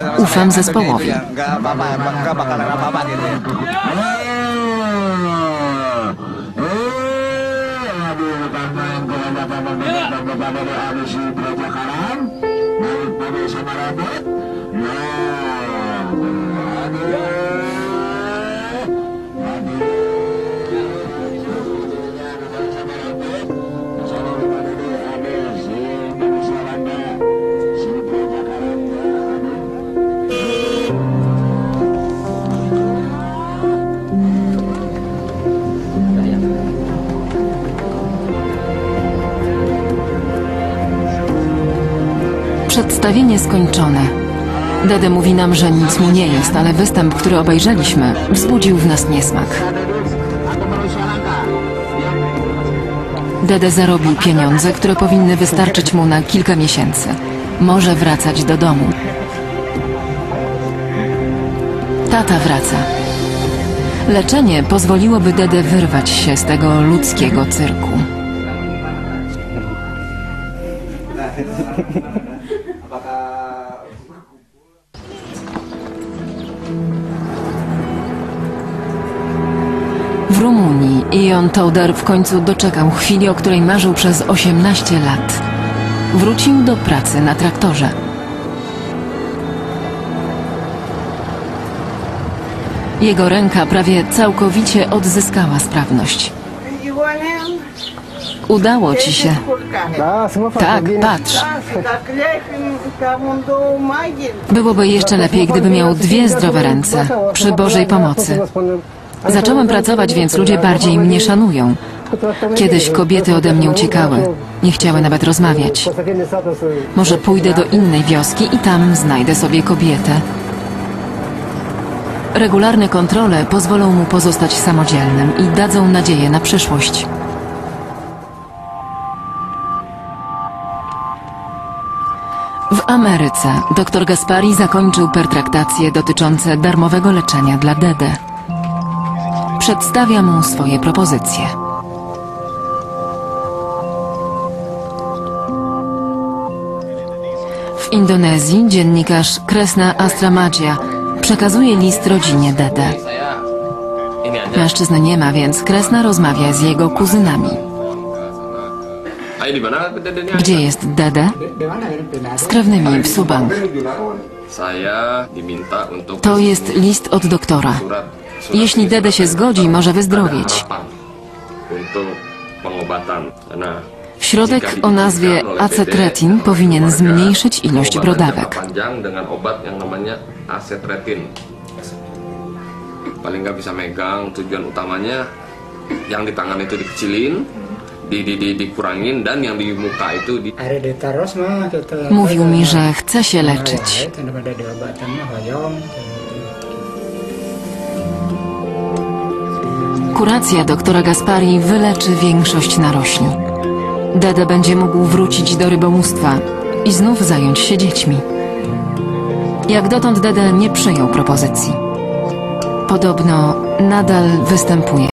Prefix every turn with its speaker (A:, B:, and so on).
A: Ufam zespołowi. Przedstawienie skończone. Dede mówi nam, że nic mu nie jest, ale występ, który obejrzeliśmy, wzbudził w nas niesmak. Dede zarobił pieniądze, które powinny wystarczyć mu na kilka miesięcy. Może wracać do domu. Tata wraca. Leczenie pozwoliłoby Dede wyrwać się z tego ludzkiego cyrku. W Rumunii Ion Todor w końcu doczekał chwili, o której marzył przez 18 lat. Wrócił do pracy na traktorze. Jego ręka prawie całkowicie odzyskała sprawność. Udało ci się. Tak, patrz. Byłoby jeszcze lepiej, gdyby miał dwie zdrowe ręce, przy Bożej pomocy. Zacząłem pracować, więc ludzie bardziej mnie szanują. Kiedyś kobiety ode mnie uciekały. Nie chciały nawet rozmawiać. Może pójdę do innej wioski i tam znajdę sobie kobietę. Regularne kontrole pozwolą mu pozostać samodzielnym i dadzą nadzieję na przyszłość. W Ameryce dr Gaspari zakończył pertraktacje dotyczące darmowego leczenia dla Dede. Przedstawia mu swoje propozycje. W Indonezji dziennikarz Kresna Astramadja przekazuje list rodzinie Dede. Mężczyzny nie ma, więc Kresna rozmawia z jego kuzynami. Gdzie jest Dede? Z krewnymi w Subang. To jest list od doktora. Jeśli Dede się zgodzi, może wyzdrowieć. Środek o nazwie acetretin powinien zmniejszyć ilość brodawek.
B: Paling nggak bisa megang, tujuan utamanya yang di tangan itu dikecilin, dikurangin, dan yang di muka itu
A: Mówił mi, że chce się leczyć. Kuracja doktora Gaspari wyleczy większość narośli. Dede będzie mógł wrócić do rybomóstwa i znów zająć się dziećmi. Jak dotąd Dede nie przyjął propozycji. Podobno nadal występuje.